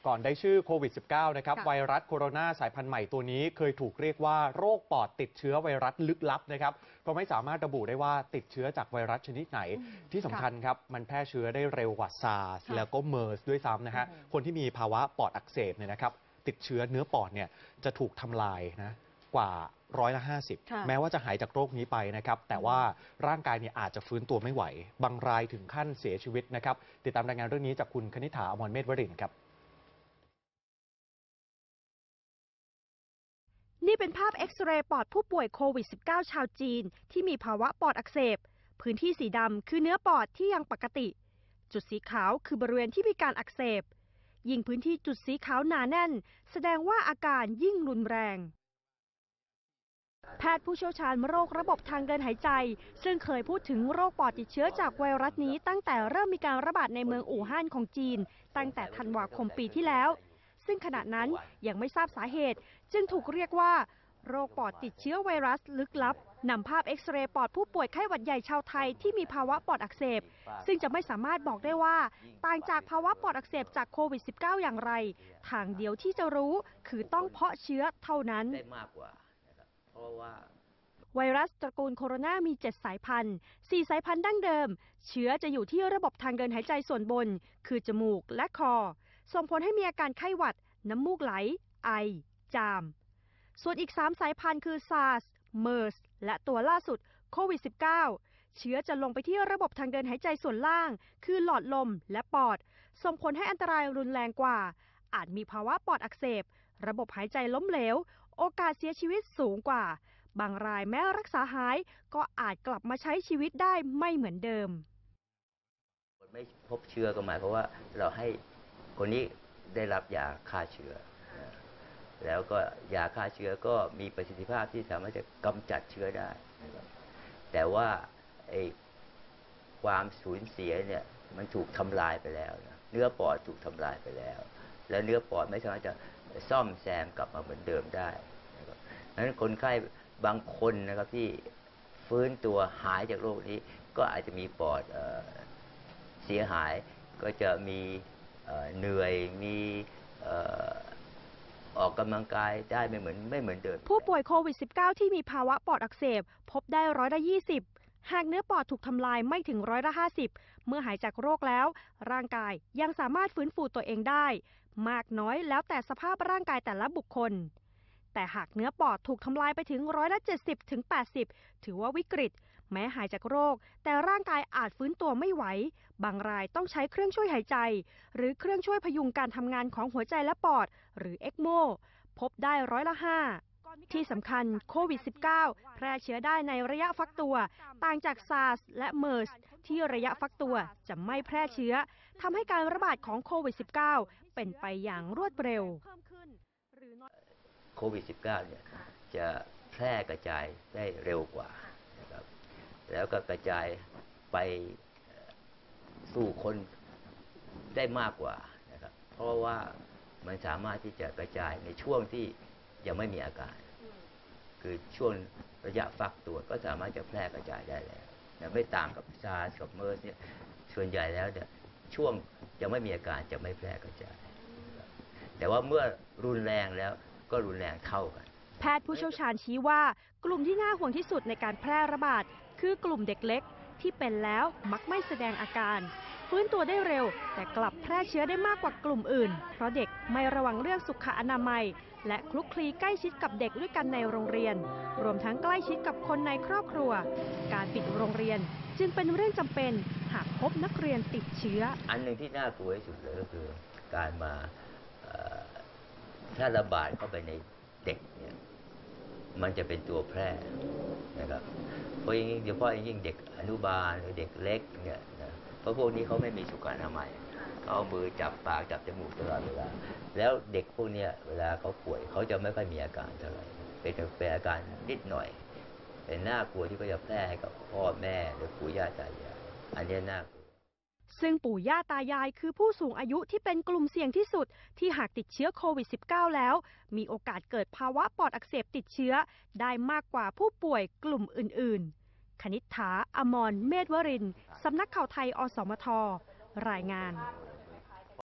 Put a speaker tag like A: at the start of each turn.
A: ก่อนได้ชื่อโควิด -19 นะครับไวรัสโคโรนาสายพันธุ์ใหม่ตัวนี้เคยถูกเรียกว่าโรคปอดติดเชื้อไวรัสลึกลับนะครับเพราะไม่สามารถระบุได้ว่าติดเชื้อจากไวรัสชนิดไหนที่สำคัญครับมันแพร่เชื้อได้เร็วกว่าซาร์สแล้วก็เมอร์สด้วยซ้ำนะฮะคนที่มีภาวะปอดอักเสบเนี่ยนะครับติดเชื้อเนื้อปอดเนี่ยจะถูกทำลายนะกว่า50%แม้ว่าจะหายจากโรคนี้ไปนะครับแต่ว่าร่างกายเนี่ยอาจจะฟื้นตัวไม่ไหวบางรายถึงขั้นเสียชีวิตนะครับติดตามรายงานเรื่องนี้จากคุณคณิษฐา อมรเมธวรินทร์ครับ
B: นี่เป็นภาพเอ็กซเรย์ปอดผู้ป่วยโควิด -19 ชาวจีนที่มีภาวะปอดอักเสบพื้นที่สีดำคือเนื้อปอดที่ยังปกติจุดสีขาวคือบริเวณที่มีการอักเสบยิ่งพื้นที่จุดสีขาวหนาแน่นแสดงว่าอาการยิ่งรุนแรงแพทย์ผู้เชี่ยวชาญโรคระบบทางเดินหายใจซึ่งเคยพูดถึงโรคปอดติดเชื้อจากไวรัสนี้ตั้งแต่เริ่มมีการระบาดในเมืองอู่ฮั่นของจีนตั้งแต่ธันวาคมปีที่แล้วซึ่งขณะนั้นยังไม่ทราบสาเหตุจึงถูกเรียกว่าโรคปอดติดเชื้อไวรัสลึกลับนำภาพเอ็กซเรย์ปอดผู้ป่วยไข้หวัดใหญ่ชาวไทยที่มีภาวะปอดอักเสบซึ่งจะไม่สามารถบอกได้ว่าต่างจากภาวะปอดอักเสบจากโควิด -19 อย่างไรทางเดียวที่จะรู้คือต้องเพาะเชื้อเท่านั้นไวรัสตระกูลโคโรนามี 7 สายพันธุ์ 4 สายพันธุ์ดั้งเดิมเชื้อจะอยู่ที่ระบบทางเดินหายใจส่วนบนคือจมูกและคอส่งผลให้มีอาการไข้หวัดน้ำมูกไหลไอจามส่วนอีก 3 สายพันธุ์คือ SARS MERS และตัวล่าสุดโควิด -19 เชื้อจะลงไปที่ระบบทางเดินหายใจส่วนล่างคือหลอดลมและปอดส่งผลให้อันตรายรุนแรงกว่าอาจมีภาวะปอดอักเสบระบบหายใจล้มเหลวโอกาสเสียชีวิตสูงกว่าบางรายแม้รักษาหายก็อาจกลับมาใช้ชีวิตได้ไม่เหมือนเดิม
C: ไม่พบเชื้อก็หมายความว่าเราให้คนนี้ได้รับยาฆ่าเชื้อแล้วก็ยาฆ่าเชื้อก็มีประสิทธิภาพที่สามารถจะกำจัดเชื้อได้แต่ว่าความสูญเสียเนี่ยมันถูกทำลายไปแล้วเนื้อปอดถูกทำลายไปแล้วและเนื้อปอดไม่สามารถจะซ่อมแซมกลับมาเหมือนเดิมได้ดังนั้นคนไข้บางคนนะครับที่ฟื้นตัวหายจากโรคนี้ก็อาจจะมีปอดเสียหายก็จะมีเหนื่อยมีออกกำลังกายได้ไม่เหมือนเดิม
B: ผู้ป่วยโควิด -19 ที่มีภาวะปอดอักเสบพบได้20%หากเนื้อปอดถูกทำลายไม่ถึง50%เมื่อหายจากโรคแล้วร่างกายยังสามารถฟื้นฟูตัวเองได้มากน้อยแล้วแต่สภาพร่างกายแต่ละบุคคลแต่หากเนื้อปอดถูกทำลายไปถึง70-80%ถือว่าวิกฤตแม้หายจากโรคแต่ร่างกายอาจฟื้นตัวไม่ไหวบางรายต้องใช้เครื่องช่วยหายใจหรือเครื่องช่วยพยุงการทำงานของหัวใจและปอดหรือเอ็กโมพบได้5%ที่สำคัญโควิด -19 แพร่เชื้อได้ในระยะฟักตัวต่างจากซาร์สและเมอร์สที่ระยะฟักตัวจะไม่แพร่เชื้อทำให้การระบาดของโควิด -19 เป็นไปอย่างรวดเร็ว
C: โควิด -19 เนี่ยจะแพร่กระจายได้เร็วกว่านะครับแล้วก็กระจายไปสู่คนได้มากกว่านะครับเพราะว่ามันสามารถที่จะกระจายในช่วงที่ยังไม่มีอาการคือช่วงระยะฟักตัวก็สามารถจะแพร่กระจายได้แล้วไม่ต่างกับซาร์สกับเมอร์สเนี่ยส่วนใหญ่แล้วเนี่ยช่วงยังไม่มีอาการจะไม่แพร่กระจายแต่ว่าเมื่อรุนแรงแล้วก็รุนแรงเท่ากัน
B: แพทย์ผู้เชี่ยวชาญชี้ว่ากลุ่มที่น่าห่วงที่สุดในการแพร่ระบาดคือกลุ่มเด็กเล็กที่เป็นแล้วมักไม่แสดงอาการฟื้นตัวได้เร็วแต่กลับแพร่เชื้อได้มากกว่ากลุ่มอื่นเพราะเด็กไม่ระวังเรื่องสุขอนามัยและคลุกคลีใกล้ชิดกับเด็กด้วยกันในโรงเรียนรวมทั้งใกล้ชิดกับคนในครอบครัวการปิดโรงเรียนจึงเป็นเรื่องจำเป็นหากพบนักเรียนติดเชื้อ
C: อันหนึ่งที่น่ากลัวที่สุดเลยก็คือการมาถ้าระบาดเข้าไปในเด็กเนี่ยมันจะเป็นตัวแพร่นะครับเพราะยิ่งเฉพาะยิ่งเด็กอนุบาลหรือเด็กเล็กเนี่ยนะเพราะพวกนี้เขาไม่มีสุขอนามัยเอามือจับปากจับจมูกตลอดเวลาแล้วเด็กพวกนี้เวลาเขาป่วยเขาจะไม่ค่อยมีอาการเท่าไหร่เป็นอาการนิดหน่อยแต่น่ากลัวที่เขาจะแพร่ให้กับพ่อแม่หรือปู่ย่าตายายอันนี้น่ากลัว
B: ซึ่งปู่ย่าตายายคือผู้สูงอายุที่เป็นกลุ่มเสี่ยงที่สุดที่หากติดเชื้อโควิด -19 แล้วมีโอกาสเกิดภาวะปอดอักเสบติดเชื้อได้มากกว่าผู้ป่วยกลุ่มอื่นๆคณิษฐา อมรเมธวรินทร์สำนักข่าวไทย อสมท รายงาน